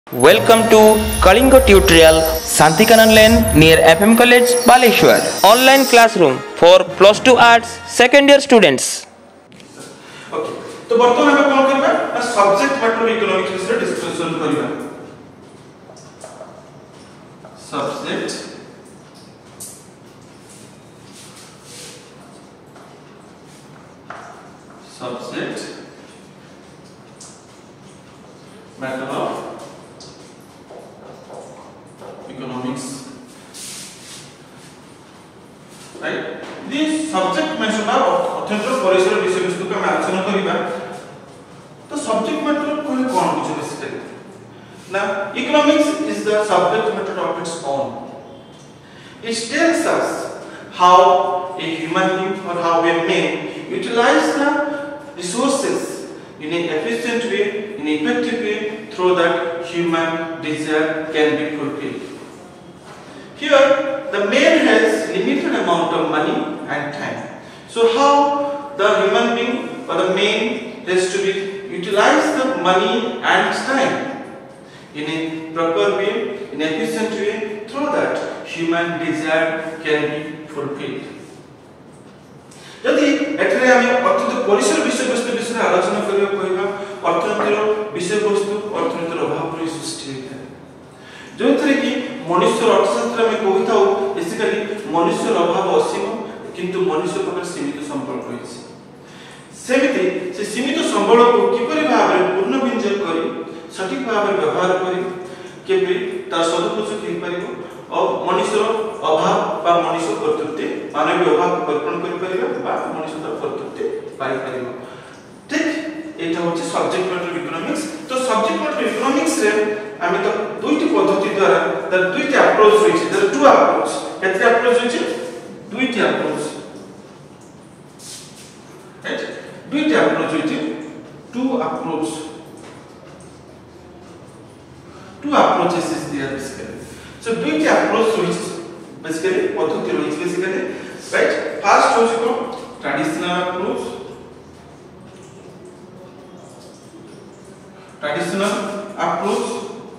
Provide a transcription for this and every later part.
Welcome to Kalingo Tutorial, Santikanan Lane near FM College, Baleshwar. Online classroom for plus 2 arts second year students. Okay तो वर्तमान हम कोन करबा ना subject matter economics विषय discussion करबा subject matter of economics, right? This subject matter अत्यंत परिसर विषय वस्तु का आलोचना करिबा तो सब्जेक्ट मैटर कोन कोन किछ बेसिकली ना economics is the subject matter of its own. It tells us how a human being or how a man utilize the resources in an efficient way, in an effective way, through that human desire can be fulfilled. Here, the man has limited amount of money and time. So, how the human being or the man has to be utilize the money and time in a proper way, in an efficient way, through that human desire can be fulfilled. यदि एठरे हम अत्यंत परिसर विषय वस्तु विषय आलोचना करियो कहबा अर्थनीतिर विषय वस्तु अर्थनीतिर अभाव पर सृष्टि होता है जोथरे कि मनुष्य अर्थशास्त्र में कहिताउ बेसिकली मनुष्य अभाव असीम किंतु मनुष्य पकर सीमित संबल रहिछि सेमिति से सीमित संबल को किपरि भाबरे पूर्ण विनियोग करी सठिक भाबरे व्यवहार करी केबे तार सदुपयोग हि परिबो और मनुष्य अभाव बा मनुष्य कर्तृत्व मानवीय अभाव को कल्पना करि परिबा बा मनुष्य कर्तृत्व पाई परिबो ठीक एटा होछि सब्जेक्ट मैटर इकोनॉमिक्स तो सब्जेक्ट मैटर इकोनॉमिक्स रे आमे तो दुईटी पद्धति द्वारा द दुईटी अप्रोच होइछि द टू अप्रोच केते अप्रोच होइछि दुईटी अप्रोच राइट दुईटी अप्रोच होइछि two approaches is there basically so दुईटी अप्रोच होइछि बेसिकली पद्धति होइछि बेसिकली राइट फर्स्ट होइछि को traditional approach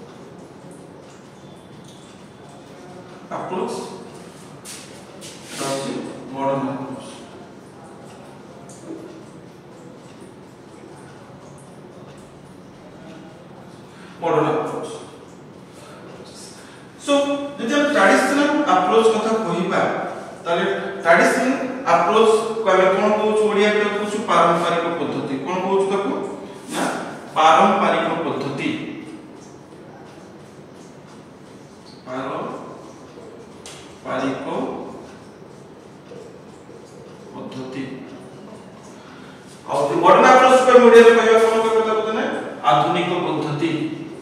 modern approach so यदि हम ट्रेडिशनल अप्रोच कथा कहिबा ताले ट्रेडिशनल अप्रोच को हम कोन कहू ओडिया के कुछ पारंपरिक पद्धति कोन कहू ताको ना पारंपरिक पद्धति और मॉडर्न अप्रोच को ओडिया में कहबा कोन कहबा ताको ने आधुनिक पद्धति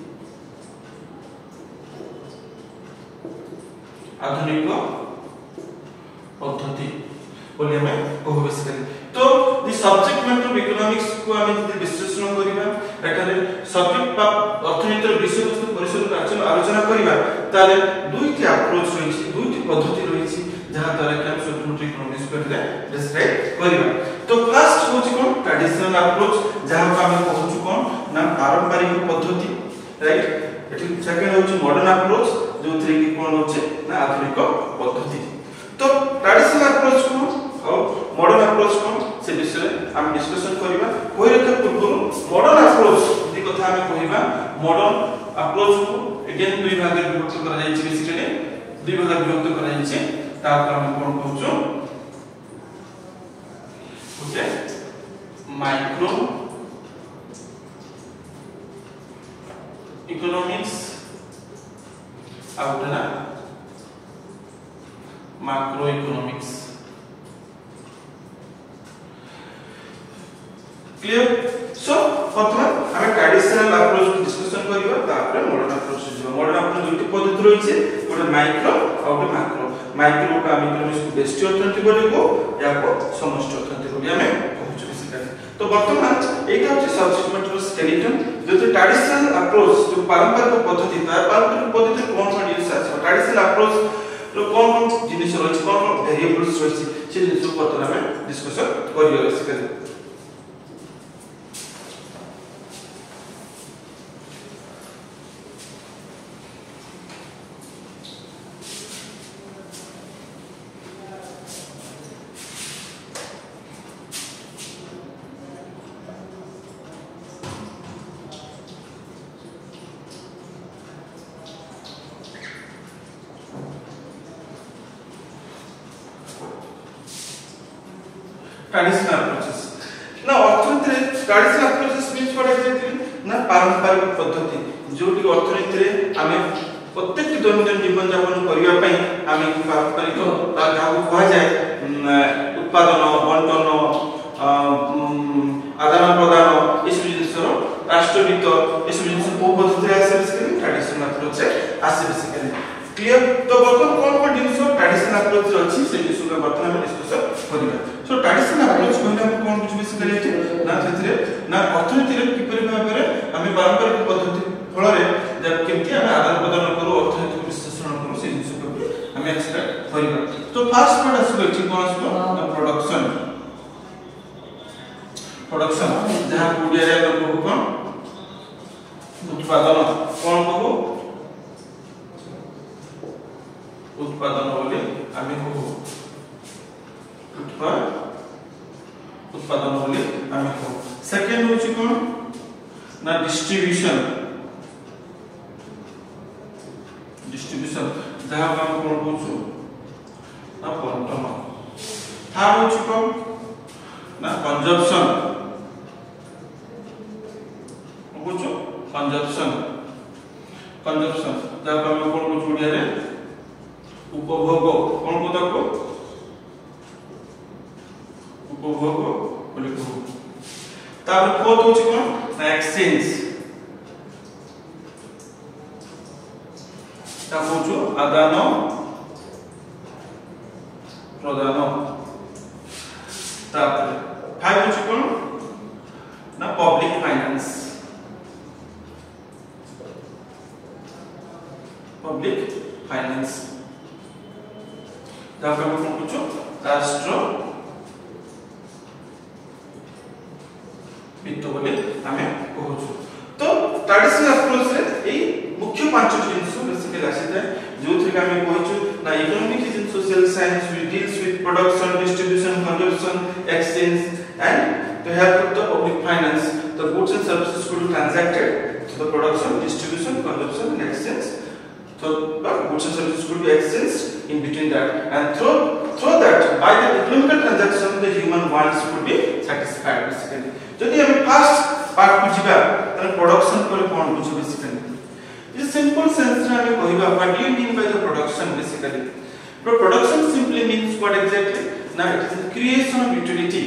बोले हमें कहू बेसिकली तो the subject matter of economics को हम यदि विश्लेषण करिबा एठारे सब्जेक्ट बा अर्थनीतिर विषय वस्तु परिसर आलोचना करिबा ताले दुईटी अप्रोच रहिछि दुईटी पद्धति रहिछि जहा द्वारा कि हम सब्जेक्ट मैटर इकोनॉमिक्स को डिस्क्राइब करिबा तो फर्स्ट होछि कोन ट्रेडिशनल अप्रोच जहा को हम कहू कोन ना पारंपरिक पद्धति राइट एठी सेकंड होछि मॉडर्न अप्रोच जोथरे कि कोन होछि ना आधुनिक पद्धति तो ट्रेडिशनल अप्रोच को और मॉडर्न अप्रोच को से विषय हम डिस्कशन करिबा कोइरता पूर्व मॉडर्न अप्रोच दी कथा हम कहिबा मॉडर्न अप्रोच को अगेन दुई भाग में विभक्त करा जायछि बेसिकली दुई भाग में विभक्त करा जायछि तापर हम कोन कहउछु ओके माइक्रो इकोनॉमिक्स आउटना मैक्रो इकोनॉमिक्स क्लियर सो प्रथम हम ट्रेडिशनल अप्रोच को डिस्कशन करिबा तापर मॉडर्न अप्रोच जिबा मॉडर्न अप्रोच दुटी पद्धति रहिছে गोटे माइक्रो और गोटे माइक्रो का हम इकोनॉमिक्स को बेस्ट अर्थनीति बोली को या को समष्टि अर्थनीति बोली हमें कहउछु बेसिकली तो वर्तमान एटा होछि सब्जेक्ट मैटर स्केलेटन जो ट्रेडिशनल अप्रोच जो पारंपरिक पद्धति पारंपरिक पद्धति कोन कोन यूज আছে ट्रेडिशनल अप्रोच तो कौन जिनिस रहिछि कौन वेरिएबल्स रहिछि से जिनिस को पता हमें डिस्कशन करियो बेसिकली traditional approaches. Now অর্থনীতিরে traditional approaches means what exactly? না পারম্পরিক পদ্ধতি जोटी অর্থনীতিরে আমি প্রত্যেকটি দৈনন্দিন জীবন যাপন করিবা পাই আমি পারম্পরিক যাহাକୁ কুহাଯାଏ উৎপাদন বণ্টন আদান প্রদান এসব জিনিসর রাষ্ট্রবিত্ত এসব জিনিস কোন পদ্ধতিতে আসে বেসিক্যালি ট্র্যাডিশনাল অ্যাপ্রোচে আসে বেসিক্যালি ক্লিয়ার তো বর্তমান কোন কোন জিনিস ট্র্যাডিশনাল অ্যাপ্রোচ আছে সেই জিনিসগুলো বর্তমান আমি ডিসকাস করিবা সো ট্র্যাডিশনাল অ্যাপ্রোচ কইলে আমি কোন কিছু বেসিক্যালি আছে না সেতিরে না অর্থনীতিরে কিপরি ভাবে আমি পারম্পরিক পদ্ধতি ফলরে যে কেমতি আমি আদান প্রদান করু অর্থনৈতিক বিশ্লেষণ করু সেই জিনিসগুলো আমি এক্সপ্লেন করিবা তো ফার্স্ট পার্ট আসবে ঠিক কোন আসবে প্রোডাকশন प्रोडक्शन जहां गुडिया रे हम कहू कोन उत्पादन कोन कहू उत्पादन बोले आमी कहू उत्पादन बोले आमी कहू सेकंड होची कोन ना डिस्ट्रीब्यूशन जहां हम कोन कहू ना बंटन थर्ड होची कोन ना कंजम्पशन कंजम्पशन जब हम कोन को जोड़िया रे उपभोग कोन को तको उपभोग बोले को तार फोर्थ होची कोन ना एक्सचेंज ता होचो आदान प्रदान तापर फाइव होची कोन ना पब्लिक फाइनेंस पब्लिक फाइनेंस जहां हम कोन कुछो राष्ट्र वित्त बोले हमें कहूछु तो ट्रेडिशनल अप्रोच रे ए मुख्य पांच जिनिस बेसिकली आसी जाय जो थे हमें कहूछु ना economic is in social science we deals with production distribution consumption exchange and to help with the public finance the goods and services could be transacted to the production distribution consumption and exchange so the goods and services could be exchanged in between that and through that by the economical transaction the human wants could be satisfied basically jodi ame first part ku jiba tane production kore kon buझ basically this simple sense ra ame kahiba what do you mean by the production basically production simply means what exactly now it is the creation of utility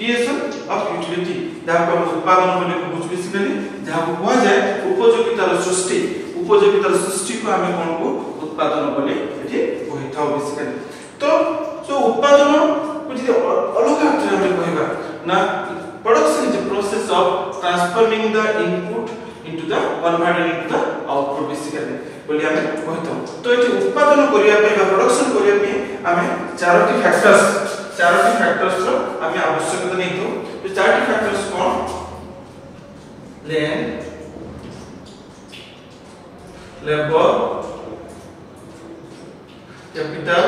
जहां को उत्पादन बोले कुछ basically जहां को कहा जाए उपयोगितार सृष्टि को हमें कोन को उत्पादन बोले एठी कहिथाउ बेसिकली तो सो उत्पादन को जे अलग अर्थ हमें कहबा ना production is a process of transforming the input into the converted into the output basically बोले हमें कहथाउ तो एठी उत्पादन करिया पे प्रोडक्शन करिया पे हमें चारोटी फैक्टर्स रो हमें आवश्यकता नहीं तो चारोटी फैक्टर्स कौन लैंड लेबर कैपिटल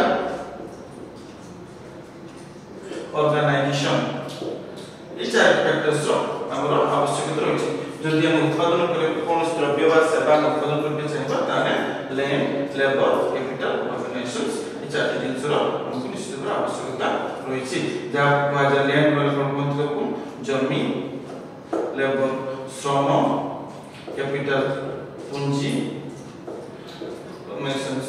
ऑर्गेनाइजेशन ये चार फैक्टर्स रो हमरो आवश्यकता रहछि जदि हम उत्पादन करे कोन द्रव्य वा सेवा उत्पादन करबे चाहिबा ताने लैंड लेबर कैपिटल ऑर्गेनाइजेशंस ये चार जिनिस रो हमको निश्चित आवश्यकता रहिछि जहां बाजार लैंड वाला मतलब को जमीन लेबर श्रम कैपिटल पूंजी ऑर्गेनाइजेशंस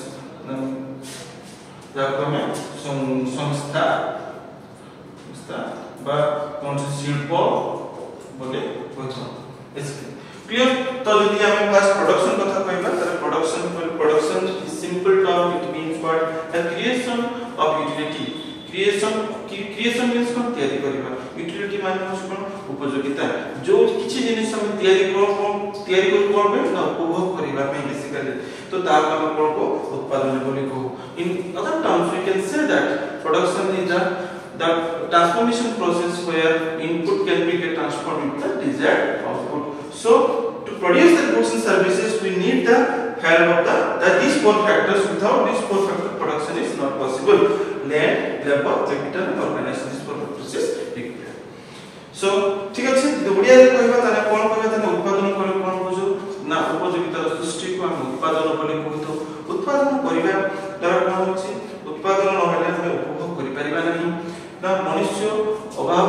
जहां में संस्था बा कोन शिल्प बोले होतो क्लियर तो यदि हम फर्स्ट प्रोडक्शन कथा कहबा त production is simple term it means what the creation of utility creation means कोन तयारी करबा यूटिलिटी माने कोन उपयोगिता जो किछि जिनिस हम तयारी करबे ना उपभोग करबा पे बेसिकली तो तार हम कोन को उत्पादन बोले को in other terms we can say that production is the transformation process where input can be transformed into the desired output so to produce the goods and services we need the help of these four factors without these four factors production is not possible land labor capital and organization these four factors is required so ठीक अछि दुबड़िया रे कहबा ताने कोन कहबा ताने उत्पादन करे कोन बुझो ना उपयोगितार सृष्टि को हम उत्पादन बोले कहतो उत्पादन करिबा द्वारा कोन होछि उत्पादन न होले हम उपभोग करि परिबा नहीं ना मनुष्य अभाव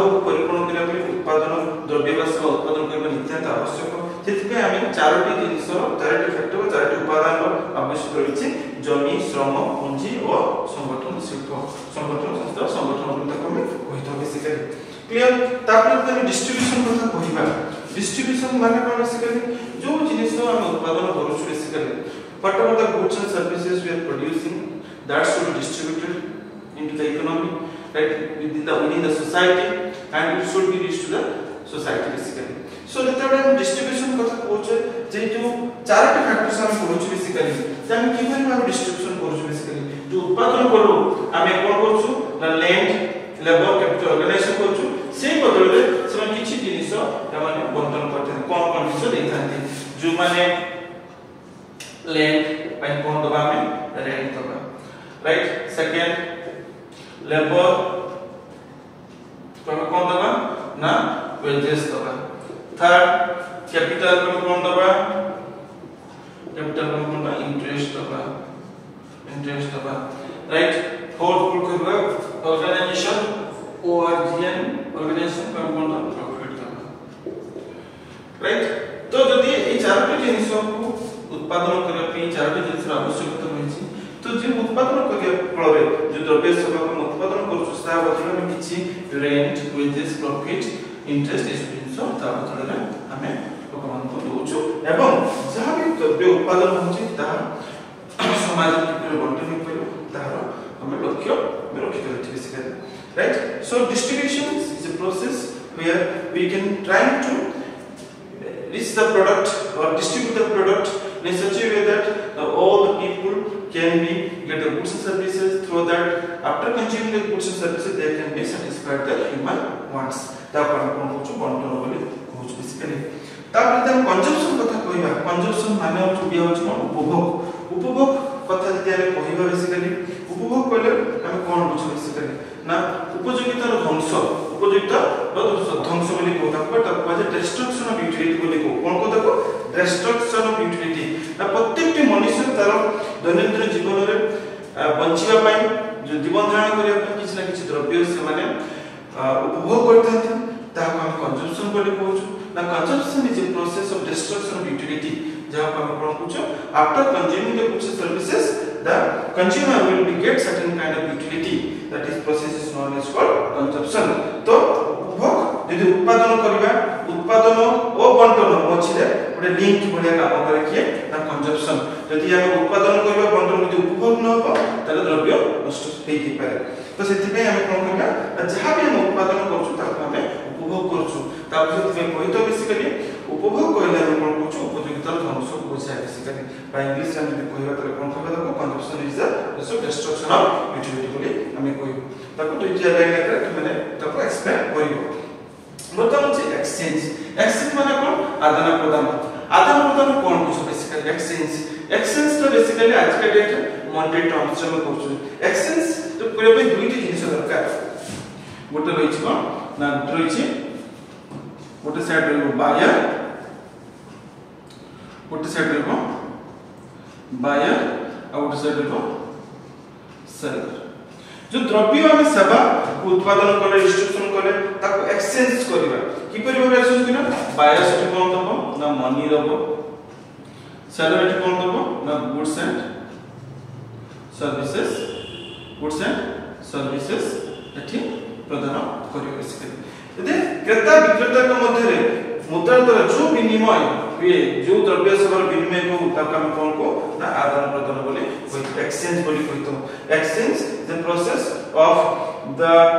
द्रव्य वा सेवा उत्पादन करबा नित्यांत आवश्यक जेतिके आमे चारोटी जिनिस चारोटी फैक्टर चारोटी उपादान आवश्यक रहिछि जमी श्रम पूंजी और संगठन शिल्प संगठन संस्था संगठन तक हम कहितो बेसिकली क्लियर तापर हम डिस्ट्रीब्यूशन कथा कहिबा डिस्ट्रीब्यूशन माने कोन बेसिकली जो जिनिस हम उत्पादन करू छु basically whatever the goods and services we are producing that should be distributed into the economy right within the society and it should be reached to the society basically so जेतबे हम distribution कथा कहूचे जे जो चारटी factors हम कहूचे basically जे हम किपरि हम distribution करूछु basically जो उत्पादन करू आमे कोन करूछु ना लैंड लेबर कैपिटल ऑर्गेनाइजेशन करूछु से बदले से किछि जिनिस माने बंटन करथि कोन जिनिस देथांती जो माने लैंड पे कोन दबा में रेंट दबा राइट सेकंड लेबर पे कोन दबा ना वेजेस दबा थर्ड कैपिटल पे कोन दबा कैपिटल पे कोन दबा इंटरेस्ट दबा राइट फोर्थ कुल करबा ऑर्गेनाइजेशन ओआरजीएन ऑर्गेनाइजेशन पे कोन दबा प्रॉफिट दबा राइट तो जदी ए चारटी जिनिस को उत्पादन करबा पे चारटी जिनिस आवश्यकता होइछि तो जे उत्पादन करिया फलरे जे द्रव्य सेवा को उत्पादन करछु ता बदले में किछि रेंट वेजेस प्रॉफिट इंटरेस्ट इस जिनिस ता बदले हमें लोकमान को दोछु एवं जहां भी द्रव्य उत्पादन होछि ता समाज के बंटन करियो तार हमें लक्ष्य में रखियो basically right so distribution is a process where we can try to reach the product or distribute the product in such a way that all the people can be get the goods and services through that after consuming the goods and services they can be satisfied their human wants तापर हम कुछ बंटन बोली कुछ basically तापर हम consumption कथा कहबा consumption माने हो बिया हो उपभोग कथा जति हम कहबा बेसिकली उपभोग कहले हम कोन बुझ बेसिकली ना उपयोगितार ध्वंस बोली कोता बट बाजे डिस्ट्रक्शन ऑफ यूटिलिटी बोली कोन कोता को डिस्ट्रक्शन ऑफ यूटिलिटी ना प्रत्येक मनुष्य तार दैनंदिन जीवन रे बंचिबा पाई जो जीवन धारण करिया पाई किछ ना किछ द्रव्य से माने उपभोग करथांती ताको हम कंजम्पशन बोली कहूछु ना consumption is a process of destruction of utility जहां पर हम कोन कहूछु after consuming the goods and services the consumer will be get certain kind of utility that is process is known as called consumption तो उपभोग यदि उत्पादन करिबा उत्पादन ओ बंटन मछिरे गोटे लिंक बढिया काम करे कि ना कंजम्पशन यदि हम उत्पादन करिबा बंटन यदि उपभोग न हो तले द्रव्य नष्ट हेइ पारे तो सेति पे हम कोन करिबा जहां भी हम उत्पादन करछु ताको हम उपभोग करछु तापर सेति पे कहितो बेसिकली उपभोग कहले हम कोन कहछु उपयोगिता ध्वंस को बुझाय बेसिकली बाय इंग्लिश हम यदि कहबा तले कोन कहबा तो consumption is the destruction of utility बोली हम कहू ताको दुईटा लाइन करे माने ताको एक्सप्लेन करियो प्रथम छै एक्सचेंज माने कोन आदान प्रदान कोन कुछ बेसिकली एक्सचेंज तो बेसिकली आज के डेट मॉनेटरी टर्म्स में कहू एक्सचेंज तो करे पे दुईटी जिनिस दरकार गोटे रहिछ कोन ना रहिछ गोटे साइड रे बायर गोटे साइड रे बायर और गोटे साइड रे सेलर जो द्रव्य हम सेवा उत्पादन करे डिस्ट्रीब्यूशन करे ताको एक्सचेंज करबा की परिबा एक्सचेंज करबा बायर से कोन दबो ना मनी दबो सेलर से कोन दबो ना गुड्स एंड सर्विसेज एठी प्रदान करियो बेसिकली यदि क्रेता विक्रेता के मध्य रे मुद्रा द्वारा जो विनिमय हुए जो द्रव्य सेवा विनिमय को ताका हम कोन को ना आदान प्रदान बोली कोई एक्सचेंज बोली कोई तो exchange the process of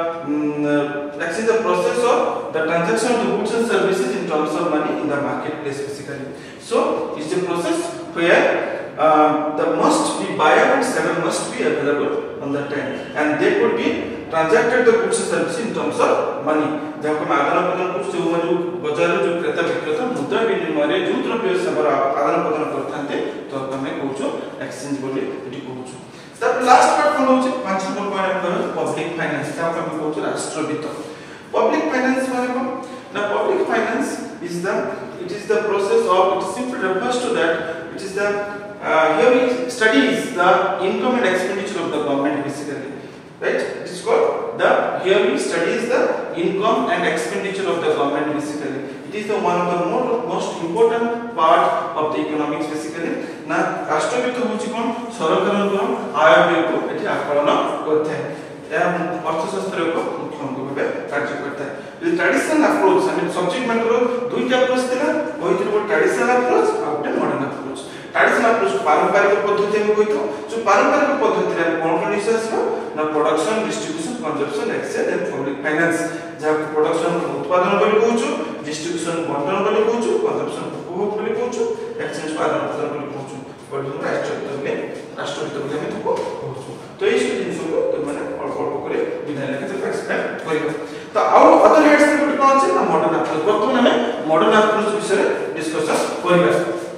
the transaction of the goods and services in terms of money in the marketplace basically so it's a process where the must be buyer and seller must be available on that time and they could be transacted the goods and services in terms of money जब हम आदान प्रदान कुछ जो बाजार जो क्रेता विक्रेता मुद्रा विनिमय रे जो द्रव्य सेवा आदान प्रदान करथांते तो हमें कहूचो एक्सचेंज बोली एटी कहूचो तब लास्ट पार्ट कोन होचे 5 नंबर पॉइंट हम पब्लिक फाइनेंस ता हम कहूचो राष्ट्र वित्त पब्लिक फाइनेंस माने कोन ना public finance it is the process of it simply refers to that it is the here it studies the income and expenditure of the government basically right it is called the here we studies the income and expenditure of the government basically It is the one of the most important part of the economics basically. ना राष्ट्रवित्त होची कोन सरकारन आय को एठी आकलन करथाय या अर्थशास्त्र को मुख्य अंग भाबे कार्य करथाय ये traditional approach I mean subject matter दुईटा अप्रोच थिला होइतिर वो ट्रेडिशनल अप्रोच और ଗୋଟେ मॉडर्न अप्रोच ट्रेडिशनल अप्रोच पारंपरिक पद्धति हम कहितो जो पारंपरिक पद्धति रे कोन कोन रिसर्च ना production distribution consumption exchange and public finance जहाँ प्रोडक्शन उत्पादन बोली कहूछु डिस्ट्रीब्यूशन बंटन बोली कहूछु कंजम्पशन उपभोग बोली कहूछु एक्सचेंज आदान प्रदान बोली कहूछु पर राष्ट्रवित्त बोली हम तुको कहूछु तो ये सब जिंस को तो माने अल्प अल्प करे बिना लेके से एक्सप्लेन करियो तो आउ अदर हेड्स के कोन अछि ना मॉडर्न अप्रोच वर्तमान हमें मॉडर्न अप्रोच विषय डिस्कस करिया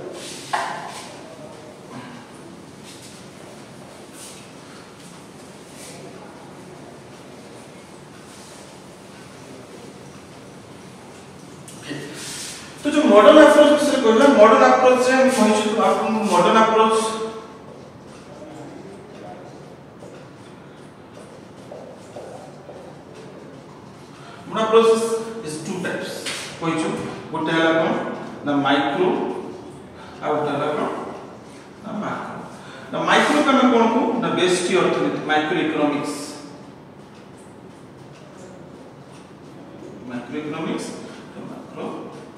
तो जो मॉडर्न अप्रोच विषय कहला मॉडर्न अप्रोच से हम कहि छु आपन modern approach is two types कहि छु गोटे हला कोन ना माइक्रो आ गोटे हला कोन ना मैक्रो ना माइक्रो का में कोन को ना बेस्टी अर्थनीति microeconomics macroeconomics macro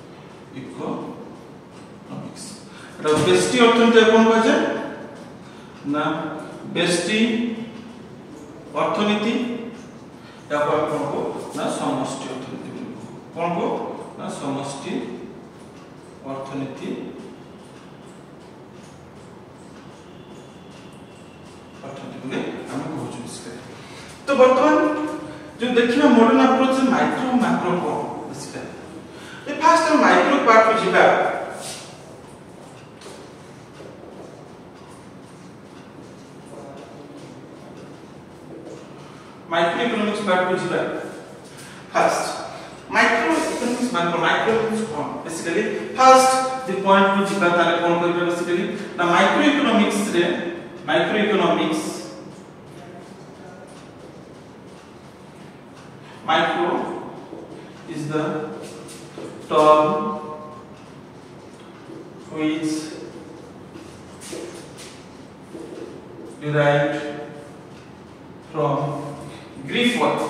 economics এটা বেস্টি অর্থনীতি কোন কাজে না বেস্টি অর্থনীতি या कोन को ना समष्टि अर्थनीति कोन को ना समष्टि अर्थनीति बोले हम कहू छु तो वर्तमान जो देखिना मॉडर्न अप्रोच माइक्रो मैक्रो को बेसिकली ये फर्स्ट माइक्रो पार्ट को जिबा माइक्रो इकोनॉमिक्स पार्ट को जिबा first microeconomics microeconomics कोन बेसिकली फर्स्ट द पॉइंट को जिबा ताले कोन करबा बेसिकली ना माइक्रो इकोनॉमिक्स रे microeconomics micro is the term which derived from Greek word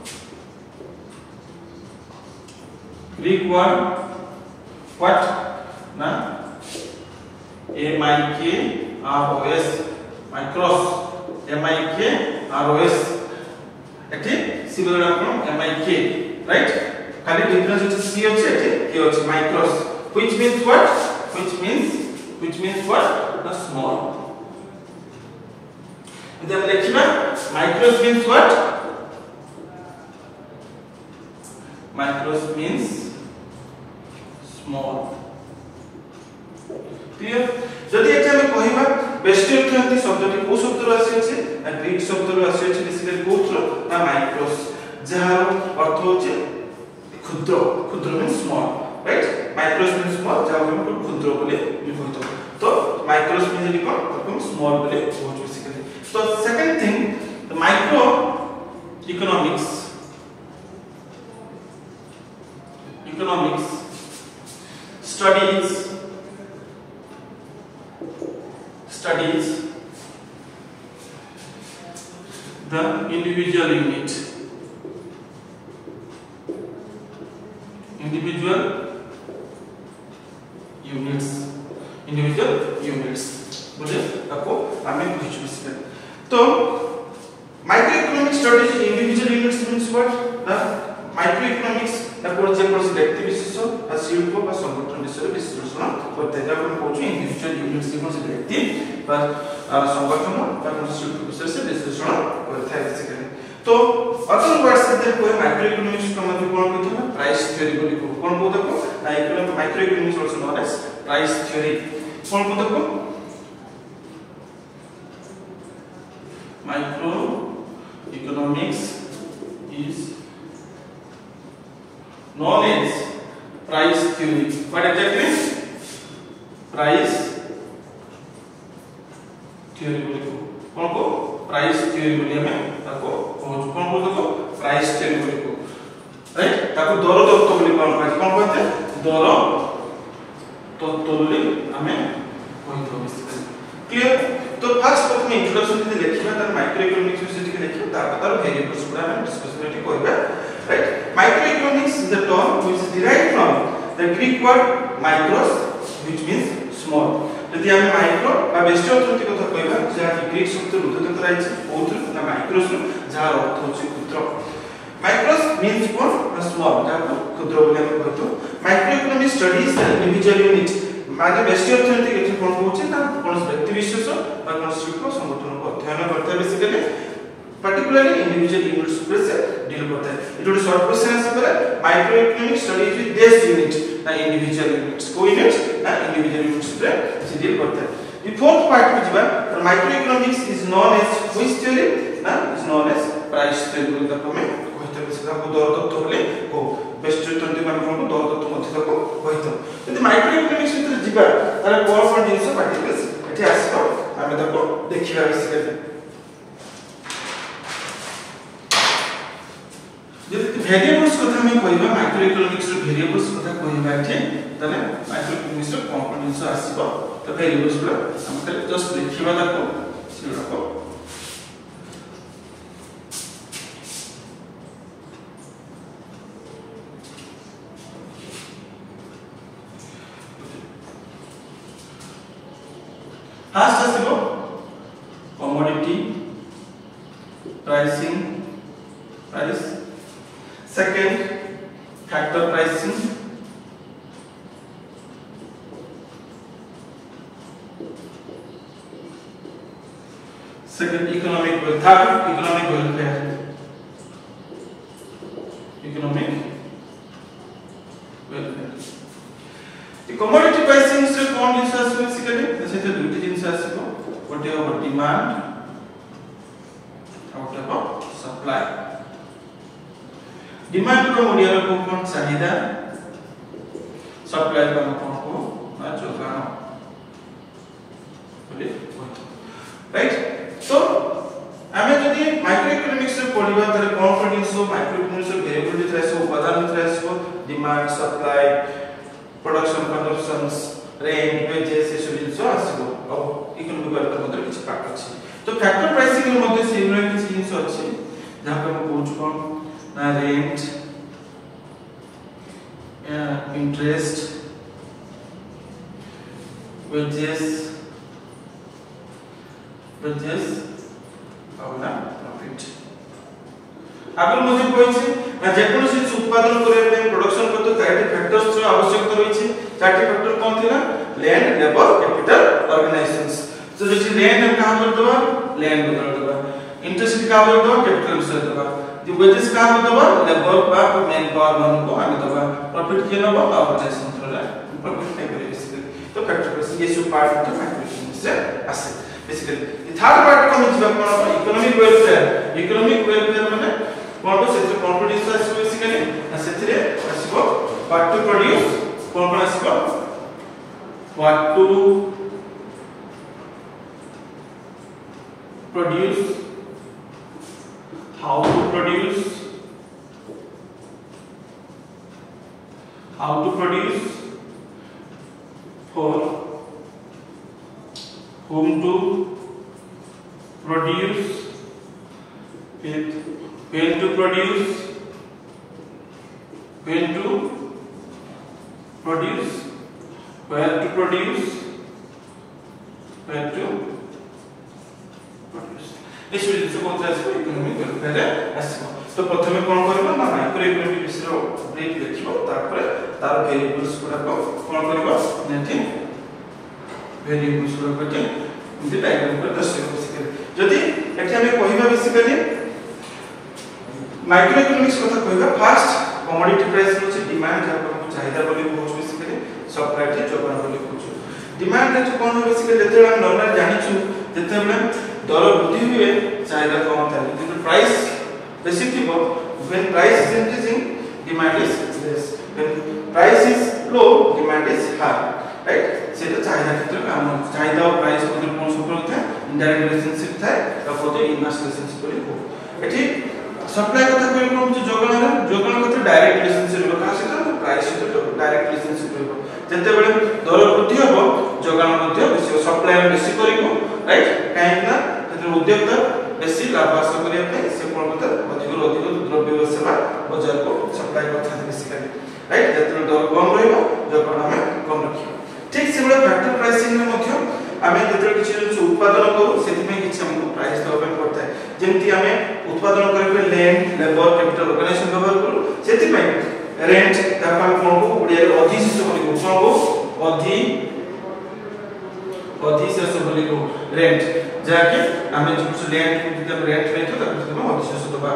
what na MIKROS micros MIKROS एठी सिमिलर अपन MIK right खाली डिफरेंस होचे C होचे एठी K होचे micros which means what which means what the small इधर लिखना micros means what micros means small clear जदि एटा हम कहिबा बेस्टी अर्थनीति शब्दटी को शब्द राशि अछि आ ग्रीक शब्द राशि अछि बेसिकली कोथ्रो ना माइक्रोस जहार अर्थ होचे क्षुद्र क्षुद्र means small right micros means small जहार हम क्षुद्र बोले लिखतो तो माइक्रोस मींस लिखो हम स्मॉल बोले होच बेसिकली तो second thing the microeconomics studies the individual units बोले आपको हमें कुछ भी तो microeconomic studies individual units means what the microeconomics approach जे कोर्स व्यक्ति विशेष आ शिल्प बा संगठन विषय विश्लेषण करते हैं हम कहू इंडिविजुअल यूनिट्स जे कोर्स व्यक्ति बा संगठन बा शिल्प विषय से विश्लेषण करते हैं बेसिकली तो अदर वर्ड्स से कोई माइक्रो इकोनॉमिक्स का मतलब कोन कहते हैं प्राइस थ्योरी बोली कोन को देखो microeconomics also known as price theory कोन को देखो microeconomics is known as price theory. What exactly? Price theory बोले कौन को प्राइस थ्योरी बोले हमें ताको कौन को देखो प्राइस थ्योरी बोले को राइट ताको दर तत्व बोले कौन कहते दर तत्तोली हमें कहि क्लियर। तो फर्स्ट प्रथम इंट्रोडक्शन जे लिखिबा त माइक्रो इकोनॉमिक्स विषय के लिखिबा तार वेरिएबल्स गुडा हम डिस्कस करके कहबा right. Micro economics is the term which is derived from the Greek word micros which means small. यदि हम माइक्रो बा व्यष्टि अर्थनीति कथा कहबा जे ग्रीक शब्द उद्धृत कराइछ ओथु ना माइक्रोस जहां अर्थ होछि क्षुद्र। माइक्रोस मींस व्हाट स्मॉल जाको क्षुद्र बोले हम कहतो। Microeconomic studies the individual unit माने व्यष्टि अर्थनीति के कोन होछि ना कोन व्यक्ति विशेष बा कोन शिल्प संगठन को अध्ययन करता है बेसिकली पर्टिकुलरली इंडिविजुअल यूनिट्स ऊपर से डील करता है। It is short question answer पर microeconomic studies with this unit ना इंडिविजुअल यूनिट्स को यूनिट्स ना इंडिविजुअल यूनिट्स पर से डील करता है। द फोर्थ पार्ट को जिबा microeconomics is known as which theory ना is known as price theory बोलता हमें कहते हैं। इसका को दर तत्व होले को बेस्ट अर्थनीति में हमको दर तत्व मध्य को कहते हैं। यदि माइक्रो इकोनॉमिक्स में जिबा तारे कोन कोन जिंस पार्टिकल्स एठी आसीबो हमें ताको देखिबा बेसिकली। जदि वेरिएबल्स कथा हम कहबा माइक्रो इकोनॉमिक्स रो वेरिएबल्स कथा कहबा एठी तने माइक्रो इकोनॉमिक्स रो कंपोनेंट्स आसीबो। तो वेरिएबल्स रो हम खाली जस्ट लिखिबा ताको सिरा को फर्स्ट आसीबो commodity pricing price. Second factor pricing. Second economic third economic welfare. Economic welfare commodity pricing से कोन जिंस आसी बेसिकली जैसे तो दुटी जिंस आसीबो गोटे हो डिमांड और गोटे हो सप्लाई। डिमांड को ओडिया को कोन चाहिदा सप्लाई को कोन को ना जोगान बोले राइट। तो हमें जदी माइक्रो इकोनॉमिक्स से पढिबा तारे कोन कोन जिंस माइक्रो इकोनॉमिक्स वेरिएबल भितर आसो उपादान भितर आसो demand supply production consumptions rent wages ए सब जिंस आसो अब इकोनॉमिक वेलफेयर मधे किछ पार्ट अछि। तो फैक्टर प्राइसिंग रे मधे सेम किछ जिंस अछि जहां पे हम पूछ कोन ना रेंट इंटरेस्ट वेजेस और ना प्रॉफिट। आगर मुझे कोइ छै ना जे कोनो चीज उत्पादन करे पे प्रोडक्शन करतो चारटी फैक्टर्स रो आवश्यकता रही छै। चारटी फैक्टर कोन थिला लैंड लेबर कैपिटल ऑर्गेनाइजेशंस। तो जे लैंड हम कहां कर दबा लैंड बदल दबा इंटरेस्ट का कर दबा कैपिटल से दबा जो वेजेस का कर दबा लेबर बा मैन पावर मन को आने दबा प्रॉफिट के नबा ऑर्गेनाइजेशन थोड़ा प्रॉफिट नहीं करे बेसिकली। तो फैक्टर ये सब पार्ट ऑफ फैक्टर से आसे बेसिकली। थर्ड पार्ट को हम जिबा कोन इकोनॉमिक वेलफेयर। इकोनॉमिक वेलफेयर माने कोन से कंपोनेंट्स आसे बेसिकली ना सेथिरे आसीबो व्हाट टू प्रोड्यूस कोन कोन आसीबो what to produce how to produce for whom to produce when to produce where to produce इस विषय से कौन सा इकोनॉमिक वेलफेयर आसीबो। तो प्रथमे कोन करबो ना माइक्रो इकोनॉमिक विषय ब्रीफ देखिबो तापर तार वेरिएबल्स गुडा को कोन करबो नेथि वेरिएबल्स गुडा को जे डायग्राम पर दर्शाइबो बेसिकली। जदी एठी हमें कहिबा बेसिकली माइक्रो इकोनॉमिक्स कथा कहिबा फर्स्ट कमोडिटी प्राइस होचे डिमांड जाको चाहिदा बोली कहू बेसिकली सप्लाई थे जोगान बोली कहू। डिमांड रे कोन बेसिकली जेते हम नॉर्मल जानि छु जेते हम दर वृद्धि हुए चाहिदा कम था किंतु प्राइस बेसी थिबो when price is increasing demand is less when price is low demand is high right. सेटा चाहिदा क्षेत्र काम चाहिदा और प्राइस को कोन संपर्क था इनडायरेक्ट रिलेशनशिप था तपोते इनवर्स रिलेशनशिप बोली को। एठी सप्लाई कथा कोइ कोन जो जोगान कथा डायरेक्ट रिलेशनशिप का से प्राइस सहित डायरेक्ट रिलेशनशिप रहबो जते बेले दर वृद्धि हो जोगान मध्ये बेसी सप्लाई बेसी करिवो राइट काहे ना जते उद्योगता बेसी लाभ हासिल करिया पे से कोन पता अधिक द्रव्य सेवा बाजार को सप्लाई करथा बेसी करे राइट जते दर कम रहबो जोगान हमें कम रखियो ठीक से बड़ा फैक्टर प्राइसिंग में मध्ये आमे जते किछि उत्पादन करू सेति में किछि हमको प्राइस देबे पड़ता है जेमति आमे उत्पादन करबे लैंड लेबर कैपिटल ऑर्गेनाइजेशन व्यवहार करू सेति में रेंट तापा कोन को उडिया अधिशेष बोली को कोन को अधिशेष बोली को रेंट जाके आमे जो लैंड को जब रेंट लेतो तब हम अधिशेष दबा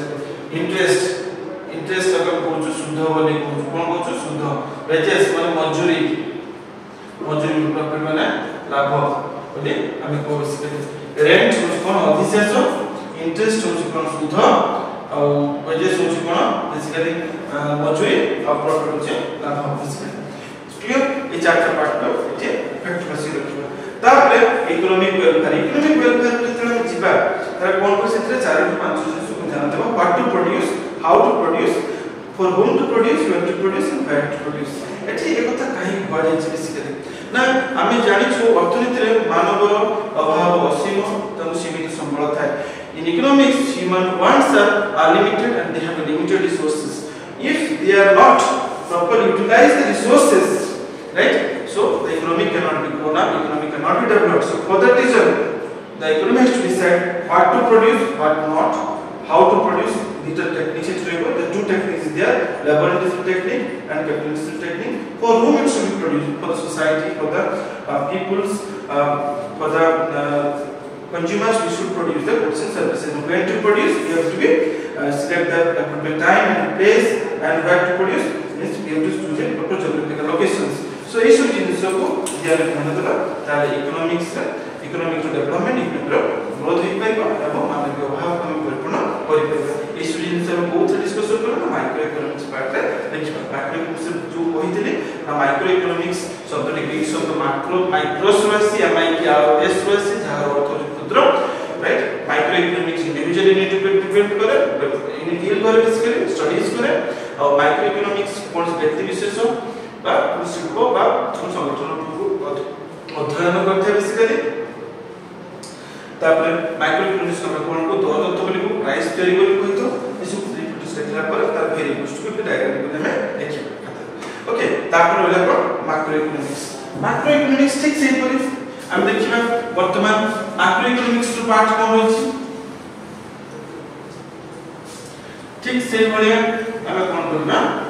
इंटरेस्ट तक को शुद्ध बोली को कोन को शुद्ध वेजेस माने मजदूरी प्रॉफिट माने लाभ बोली आमे को रेंट कोन अधिशेष इंटरेस्ट कोन शुद्ध और वेजेस कोन बेसिकली मजदूरी और प्रॉफिट होचे लाभ बेसिकली क्लियर ये चारटा पार्ट को ये फैक्ट बसी रखिबा तापरे इकोनॉमिक वेलफेयर जेतले जिबा तार कोन को सेtre 4 टू 5 जिनिस को जान देबा what to produce how to produce for whom to produce when to produce and where to produce एठी एक कथा काहे बडे बेसिकली ना आमे जानि छु अर्थनीति रे मानव अभाव असीम तनु सीमित संबल थाए in economics human wants are limited and they have limited resources if they are not properly utilize the resources right so the economy cannot be grown up economy cannot be developed so for that reason the economy has to decide what to produce what not how to produce these techniques the two techniques is there labor intensive technique and capital intensive technique for whom it should be produced for the society for the peoples for the consumers we should produce the goods and services and when to produce we have to be select the appropriate time and place and where to produce means we have to choose the proper geographical locations so ये सब जिनिस को ध्यान रखना दला ताले economic development economic growth होई पाइबा एवं मानवीय अभाव हम परिपूर्ण करि पाइबा ये सब जिनिस हम बहुत डिस्कस करना माइक्रो इकोनॉमिक्स पार्ट रे देखिबा माइक्रो इकोनॉमिक्स जो कहितले ना माइक्रो इकोनॉमिक्स शब्द रे शब्द माइक्रो सोसी एमआई की आर एस सोसी जहार अर्थ क्षुद्र right micro economics individually need to depend करे इन डील करे बेसिकली स्टडीज करे और माइक्रो इकोनॉमिक्स कोन व्यक्ति विशेष बा शिल्प बा संगठन को अध्ययन करते बेसिकली तापर माइक्रो इकोनॉमिक्स का कोन को दो तत्व बोली को प्राइस थ्योरी बोली कोइ तो इस रिपोर्ट देखला पर तार वेरिएबल्स को डायग्राम को हमें देखिबा ओके तापर होला को माइक्रो इकोनॉमिक्स ठीक से परि हम देखिबा वर्तमान माइक्रो इकोनॉमिक्स रो पार्ट कोन होछि ठीक से बलिया हम कोन करना